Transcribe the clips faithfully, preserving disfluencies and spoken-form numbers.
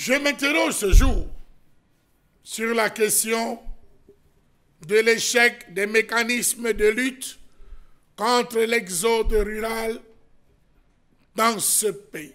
Je m'interroge ce jour sur la question de l'échec des mécanismes de lutte contre l'exode rural dans ce pays.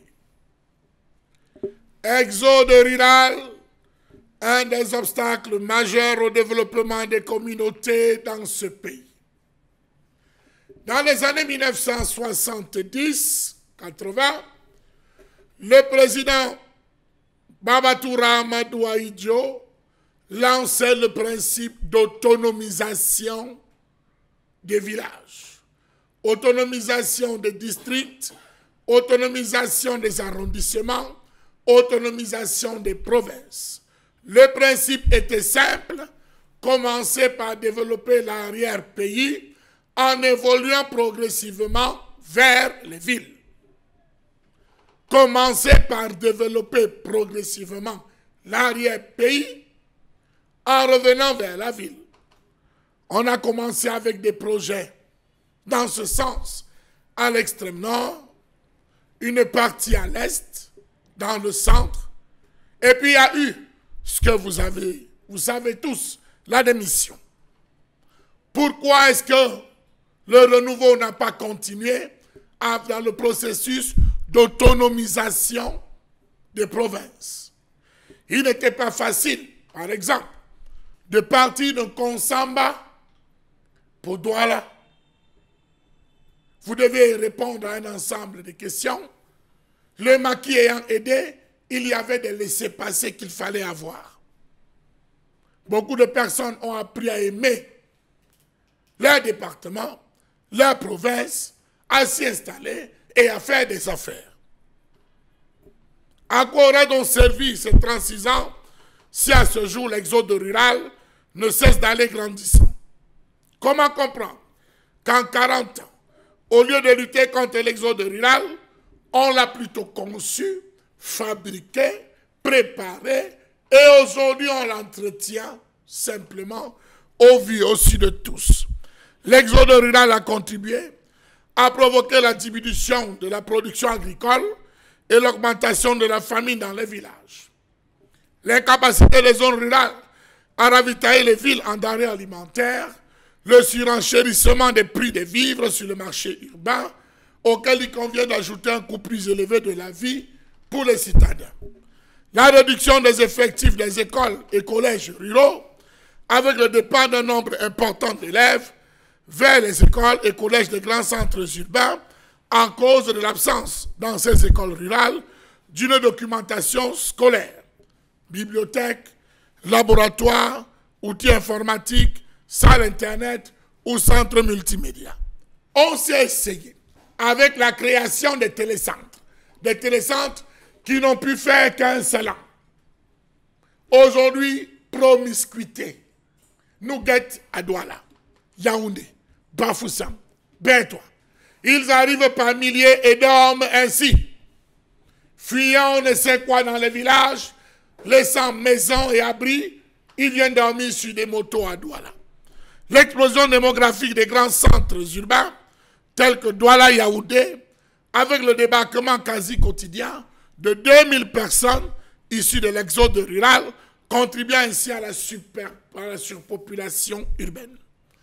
Exode rural, un des obstacles majeurs au développement des communautés dans ce pays. Dans les années mille neuf cent soixante-dix quatre-vingt, le président Babatoura Amadou Ahidjo lançait le principe d'autonomisation des villages, autonomisation des districts, autonomisation des arrondissements, autonomisation des provinces. Le principe était simple, commencer par développer l'arrière-pays en évoluant progressivement vers les villes. Commencer par développer progressivement l'arrière-pays en revenant vers la ville. On a commencé avec des projets dans ce sens à l'extrême nord, une partie à l'est, dans le centre, et puis il y a eu ce que vous avez, vous savez tous, la démission. Pourquoi est-ce que le renouveau n'a pas continué dans le processus d'autonomisation des provinces? Il n'était pas facile, par exemple, de partir de Konsamba pour Douala. Vous devez répondre à un ensemble de questions. Le maquis ayant aidé, il y avait des laissez-passer qu'il fallait avoir. Beaucoup de personnes ont appris à aimer leur département, leur province, à s'y installer et à faire des affaires. À quoi aurait donc servi ces trente-six ans si à ce jour l'exode rural ne cesse d'aller grandissant? Comment comprendre qu'en quarante ans, au lieu de lutter contre l'exode rural, on l'a plutôt conçu, fabriqué, préparé, et aujourd'hui on l'entretient simplement au vu aussi de tous. L'exode rural a contribué à provoquer la diminution de la production agricole et l'augmentation de la famine dans les villages. L'incapacité des zones rurales à ravitailler les villes en denrées alimentaires, le surenchérissement des prix des vivres sur le marché urbain, auquel il convient d'ajouter un coût plus élevé de la vie pour les citadins. La réduction des effectifs des écoles et collèges ruraux, avec le départ d'un nombre important d'élèves vers les écoles et collèges des grands centres urbains, en cause de l'absence dans ces écoles rurales d'une documentation scolaire, bibliothèques, laboratoires, outils informatiques, salles internet ou centres multimédia. On s'est essayé avec la création des télécentres, des télécentres qui n'ont pu faire qu'un seul an. Aujourd'hui, promiscuité nous guette à Douala, Yaoundé, Bafoussam, Bertois. Ils arrivent par milliers et dorment ainsi, fuyant on ne sait quoi dans les villages, laissant maisons et abris, ils viennent dormir sur des motos à Douala. L'explosion démographique des grands centres urbains, tels que Douala-Yaoundé, avec le débarquement quasi quotidien de deux mille personnes issues de l'exode rural, contribuant ainsi à la, super, à la surpopulation urbaine.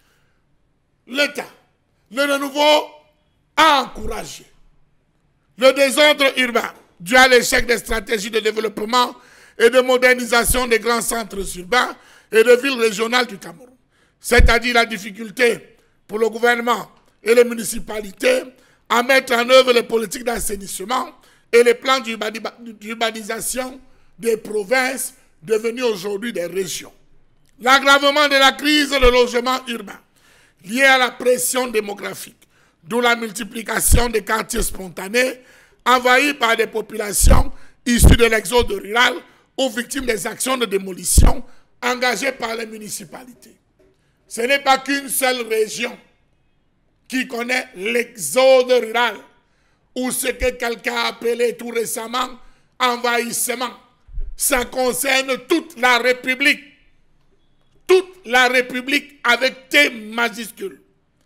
L'État, le renouveau, a encouragé le désordre urbain dû à l'échec des stratégies de développement et de modernisation des grands centres urbains et de villes régionales du Cameroun, c'est-à-dire la difficulté pour le gouvernement et les municipalités à mettre en œuvre les politiques d'assainissement et les plans d'urbanisation des provinces devenues aujourd'hui des régions. L'aggravement de la crise de logement urbain liée à la pression démographique, d'où la multiplication des quartiers spontanés envahis par des populations issues de l'exode rural ou victimes des actions de démolition engagées par les municipalités. Ce n'est pas qu'une seule région qui connaît l'exode rural ou ce que quelqu'un a appelé tout récemment envahissement. Ça concerne toute la République. Toute la République avec T majuscule.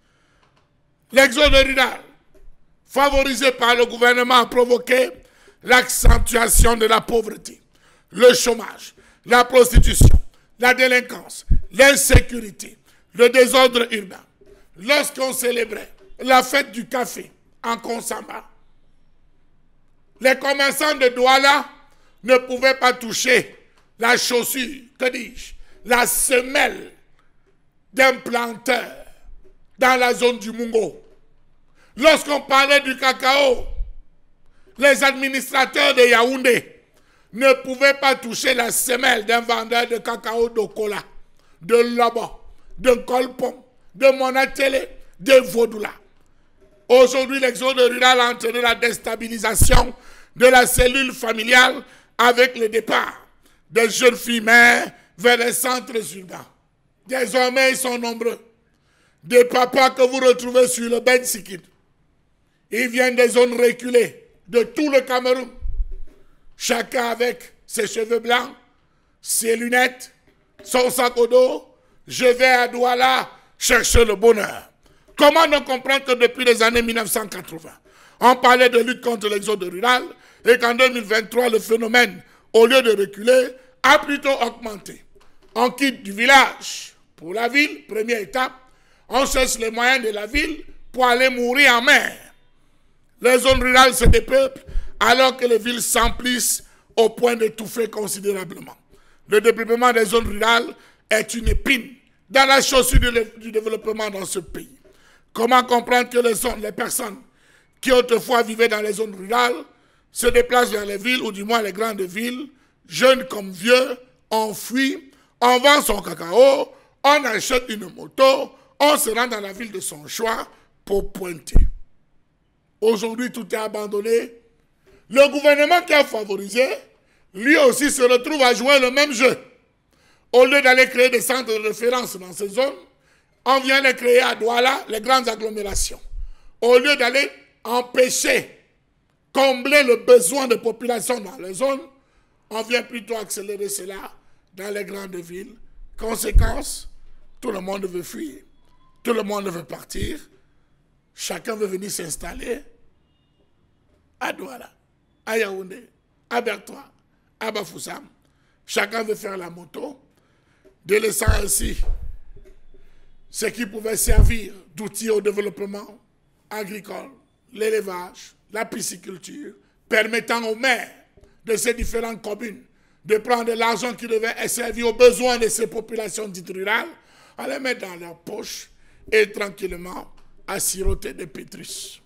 L'exode rural, favorisé par le gouvernement, a provoqué l'accentuation de la pauvreté, le chômage, la prostitution, la délinquance, l'insécurité, le désordre urbain. Lorsqu'on célébrait la fête du café en Konsamba, les commerçants de Douala ne pouvaient pas toucher la chaussure, que dis-je, la semelle d'un planteur dans la zone du Mungo. Lorsqu'on parlait du cacao, les administrateurs de Yaoundé ne pouvaient pas toucher la semelle d'un vendeur de cacao d'Okola, de Lobo, de Kolpom, de Monatélé, de Vaudoula. Aujourd'hui, l'exode rural a entraîné la déstabilisation de la cellule familiale avec le départ des jeunes filles mères vers les centres urbains. Désormais, ils sont nombreux. Des papas que vous retrouvez sur le Ben Sikid. Ils viennent des zones reculées de tout le Cameroun. Chacun avec ses cheveux blancs, ses lunettes, son sac au dos. Je vais à Douala chercher le bonheur. Comment ne comprendre que depuis les années mille neuf cent quatre-vingts, on parlait de lutte contre l'exode rural et qu'en deux mille vingt-trois, le phénomène, au lieu de reculer, a plutôt augmenté. On quitte du village pour la ville, première étape. On cherche les moyens de la ville pour aller mourir en mer. Les zones rurales se dépeuplent alors que les villes s'emplissent au point d'étouffer considérablement. Le développement des zones rurales est une épine dans la chaussure du développement dans ce pays. Comment comprendre que les, zones, les personnes qui autrefois vivaient dans les zones rurales se déplacent vers les villes, ou du moins les grandes villes, jeunes comme vieux, on fuit, on vend son cacao, on achète une moto, on se rend dans la ville de son choix pour pointer. Aujourd'hui, tout est abandonné. Le gouvernement qui a favorisé, lui aussi se retrouve à jouer le même jeu. Au lieu d'aller créer des centres de référence dans ces zones, on vient les créer à Douala, les grandes agglomérations. Au lieu d'aller empêcher, combler le besoin de population dans les zones, on vient plutôt accélérer cela dans les grandes villes. Conséquence, tout le monde veut fuir, tout le monde veut partir, chacun veut venir s'installer à Douala, à Yaoundé, à Bertois, à Bafoussam. Chacun veut faire la moto, délaissant ainsi ce qui pouvait servir d'outil au développement agricole, l'élevage, la pisciculture, permettant aux maires de ces différentes communes de prendre de l'argent qui devait servir aux besoins de ces populations dites rurales, à les mettre dans leur poche et tranquillement à siroter des pétrus.